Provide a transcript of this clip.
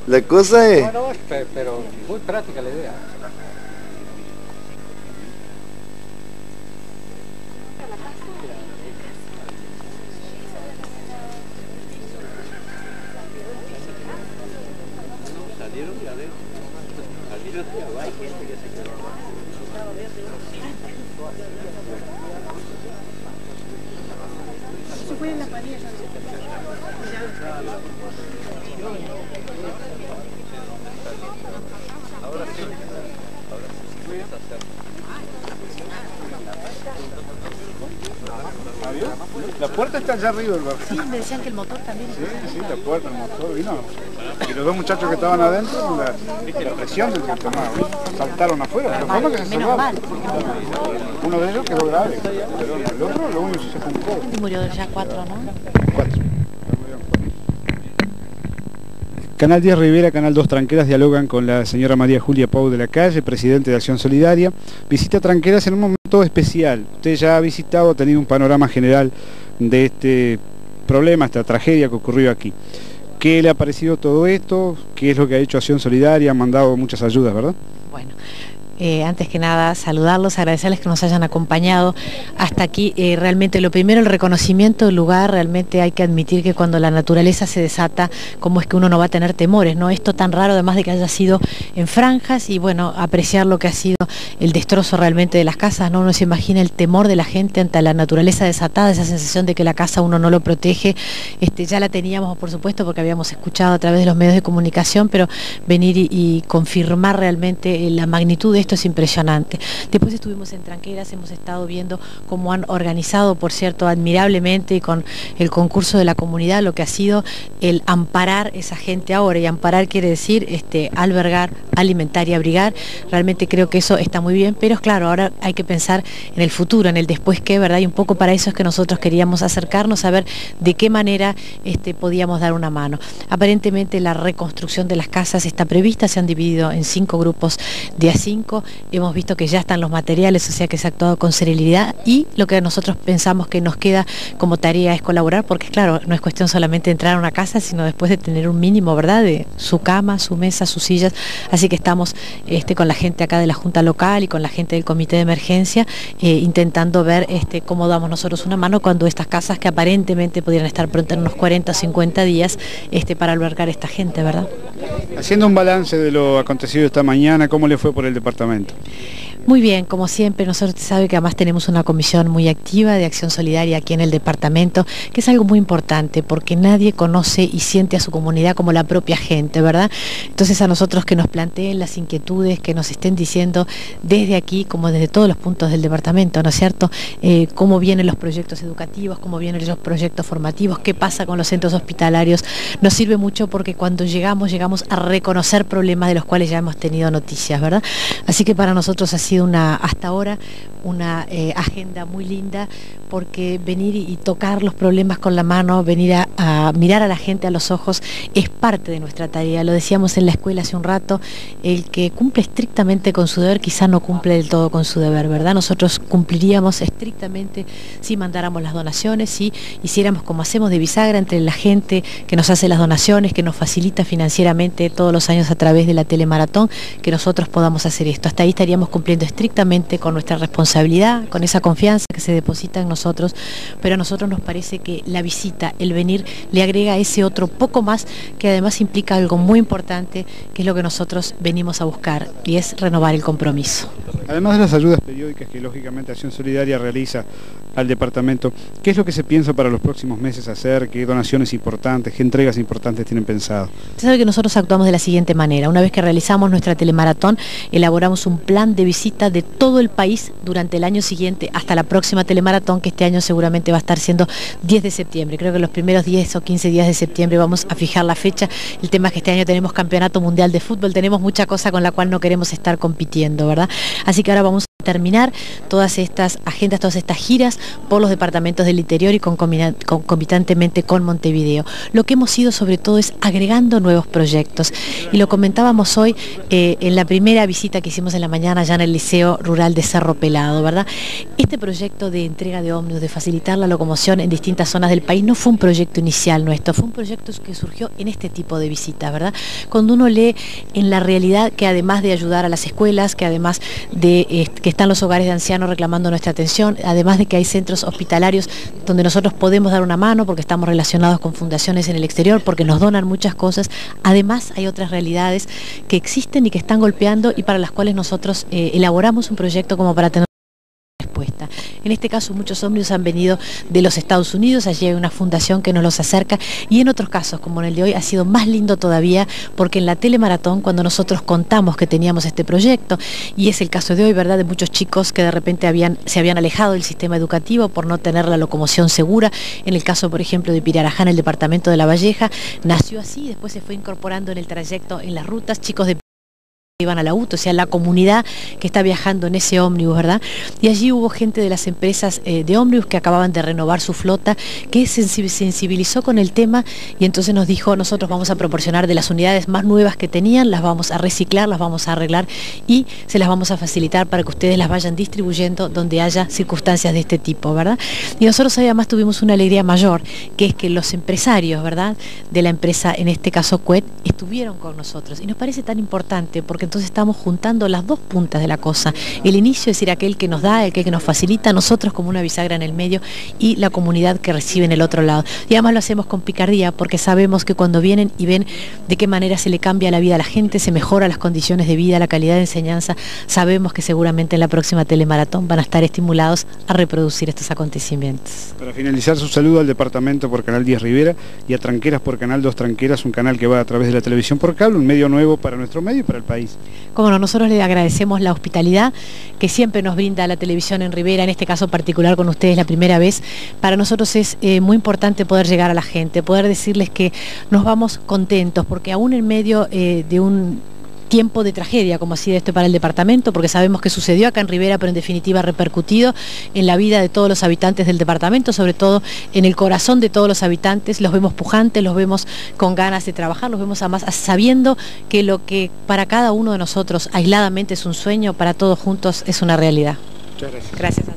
La cosa es... Bueno, pero muy práctica la idea. Salieron ya de... Salieron ya, hay gente que se quedó abajo. Se fue en la pared. Ahora sí. La puerta está allá arriba del bar. Sí, me decían que el motor también. Sí, la puerta, el motor vino. Y los dos muchachos que estaban adentro, la presión del que tomaba, saltaron afuera, pero forma que se Menos mal. Uno de ellos quedó grave, pero el otro lo único que se fue un poco. Y murió ya 4, ¿no? 4. Canal 10 Rivera, Canal 2 Tranqueras dialogan con la señora María Julia Pau de la Calle, presidente de Acción Solidaria. Visita Tranqueras en un momento especial. Usted ya ha visitado, ha tenido un panorama general de este problema, esta tragedia que ocurrió aquí. ¿Qué le ha parecido todo esto? ¿Qué es lo que ha hecho Acción Solidaria? Han mandado muchas ayudas, ¿verdad? Bueno. Antes que nada saludarlos, agradecerles que nos hayan acompañado hasta aquí. Realmente lo primero, el reconocimiento del lugar. Realmente hay que admitir que cuando la naturaleza se desata, cómo es que uno no va a tener temores, ¿no? Esto tan raro, además de que haya sido en franjas, y bueno, apreciar lo que ha sido el destrozo realmente de las casas, ¿no? Uno se imagina el temor de la gente ante la naturaleza desatada, esa sensación de que la casa uno no lo protege. Ya la teníamos, por supuesto, porque habíamos escuchado a través de los medios de comunicación, pero venir y confirmar realmente la magnitud de esto es impresionante. Después estuvimos en Tranqueras, hemos estado viendo cómo han organizado, por cierto, admirablemente, y con el concurso de la comunidad, lo que ha sido el amparar esa gente ahora. Y amparar quiere decir albergar, alimentar y abrigar. Realmente creo que eso está muy bien, pero claro, ahora hay que pensar en el futuro, en el después qué, ¿verdad? Y un poco para eso es que nosotros queríamos acercarnos a ver de qué manera podíamos dar una mano. Aparentemente la reconstrucción de las casas está prevista, se han dividido en 5 grupos de A5. Hemos visto que ya están los materiales, o sea que se ha actuado con celeridad, y lo que nosotros pensamos que nos queda como tarea es colaborar, porque claro, no es cuestión solamente de entrar a una casa, sino después de tener un mínimo, ¿verdad?, de su cama, su mesa, sus sillas. Así que estamos con la gente acá de la Junta Local y con la gente del Comité de Emergencia intentando ver cómo damos nosotros una mano cuando estas casas, que aparentemente podrían estar pronto en unos 40 o 50 días para albergar a esta gente, ¿verdad? Haciendo un balance de lo acontecido esta mañana, ¿cómo le fue por el departamento? Muy bien, como siempre, nosotros sabe que además tenemos una comisión muy activa de Acción Solidaria aquí en el departamento, que es algo muy importante, porque nadie conoce y siente a su comunidad como la propia gente, ¿verdad? Entonces a nosotros que nos planteen las inquietudes, que nos estén diciendo desde aquí, como desde todos los puntos del departamento, ¿no es cierto? Cómo vienen los proyectos educativos, cómo vienen los proyectos formativos, qué pasa con los centros hospitalarios, nos sirve mucho porque cuando llegamos a reconocer problemas de los cuales ya hemos tenido noticias, ¿verdad? Así que para nosotros ha sido hasta ahora una agenda muy linda, porque venir y tocar los problemas con la mano, venir a mirar a la gente a los ojos, es parte de nuestra tarea. Lo decíamos en la escuela hace un rato, el que cumple estrictamente con su deber quizá no cumple del todo con su deber, ¿verdad? Nosotros cumpliríamos estrictamente si mandáramos las donaciones, si hiciéramos como hacemos de bisagra entre la gente que nos hace las donaciones, que nos facilita financieramente todos los años a través de la telemaratón, que nosotros podamos hacer esto. Hasta ahí estaríamos cumpliendo estrictamente con nuestra responsabilidad, con esa confianza que se deposita en nosotros, pero a nosotros nos parece que la visita, el venir, le agrega ese otro poco más, que además implica algo muy importante, que es lo que nosotros venimos a buscar, y es renovar el compromiso. Además de las ayudas periódicas que lógicamente Acción Solidaria realiza al departamento, ¿qué es lo que se piensa para los próximos meses hacer? ¿Qué donaciones importantes, qué entregas importantes tienen pensado? Usted sabe que nosotros actuamos de la siguiente manera. Una vez que realizamos nuestra telemaratón, elaboramos un plan de visita de todo el país durante el año siguiente hasta la próxima telemaratón, que este año seguramente va a estar siendo 10 de septiembre. Creo que los primeros 10 o 15 días de septiembre vamos a fijar la fecha. El tema es que este año tenemos Campeonato Mundial de Fútbol, tenemos mucha cosa con la cual no queremos estar compitiendo, ¿verdad? Así que ahora vamos a terminar todas estas agendas, todas estas giras por los departamentos del interior y concomitantemente con Montevideo. Lo que hemos ido sobre todo es agregando nuevos proyectos y lo comentábamos hoy en la primera visita que hicimos en la mañana ya en el Liceo Rural de Cerro Pelado, ¿verdad? Este proyecto de entrega de ómnibus, de facilitar la locomoción en distintas zonas del país, no fue un proyecto inicial nuestro, fue un proyecto que surgió en este tipo de visitas, ¿verdad? Cuando uno lee en la realidad que además de ayudar a las escuelas, que además de que están los hogares de ancianos reclamando nuestra atención, además de que hay centros hospitalarios donde nosotros podemos dar una mano porque estamos relacionados con fundaciones en el exterior, porque nos donan muchas cosas, además hay otras realidades que existen y que están golpeando y para las cuales nosotros elaboramos un proyecto como para tener respuesta. En este caso muchos ómnibus han venido de los Estados Unidos, allí hay una fundación que nos los acerca y en otros casos como en el de hoy ha sido más lindo todavía porque en la telemaratón cuando nosotros contamos que teníamos este proyecto y es el caso de hoy, ¿verdad? De muchos chicos que de repente se habían alejado del sistema educativo por no tener la locomoción segura, en el caso por ejemplo de Pirarajá en el departamento de La Valleja, nació así y después se fue incorporando en el trayecto en las rutas, chicos de iban a la UTO, o sea, la comunidad que está viajando en ese ómnibus, ¿verdad? Y allí hubo gente de las empresas de ómnibus que acababan de renovar su flota, que se sensibilizó con el tema y entonces nos dijo, nosotros vamos a proporcionar de las unidades más nuevas que tenían, las vamos a reciclar, las vamos a arreglar y se las vamos a facilitar para que ustedes las vayan distribuyendo donde haya circunstancias de este tipo, ¿verdad? Y nosotros además tuvimos una alegría mayor, que es que los empresarios, ¿verdad? De la empresa, en este caso CUET, estuvieron con nosotros y nos parece tan importante porque entonces estamos juntando las dos puntas de la cosa, el inicio, es decir, aquel que nos da, aquel que nos facilita, nosotros como una bisagra en el medio y la comunidad que recibe en el otro lado. Y además lo hacemos con picardía porque sabemos que cuando vienen y ven de qué manera se le cambia la vida a la gente, se mejora las condiciones de vida, la calidad de enseñanza, sabemos que seguramente en la próxima telemaratón van a estar estimulados a reproducir estos acontecimientos. Para finalizar, su saludo al departamento por Canal 10 Rivera y a Tranqueras por Canal 2 Tranqueras, un canal que va a través de la televisión por cable, un medio nuevo para nuestro medio y para el país. Como no, nosotros le agradecemos la hospitalidad que siempre nos brinda la televisión en Rivera, en este caso particular con ustedes la primera vez. Para nosotros es muy importante poder llegar a la gente, poder decirles que nos vamos contentos, porque aún en medio de un tiempo de tragedia, como ha sido esto para el departamento, porque sabemos que sucedió acá en Rivera, pero en definitiva ha repercutido en la vida de todos los habitantes del departamento, sobre todo en el corazón de todos los habitantes, los vemos pujantes, los vemos con ganas de trabajar, los vemos además sabiendo que lo que para cada uno de nosotros aisladamente es un sueño, para todos juntos es una realidad. Muchas gracias. Gracias.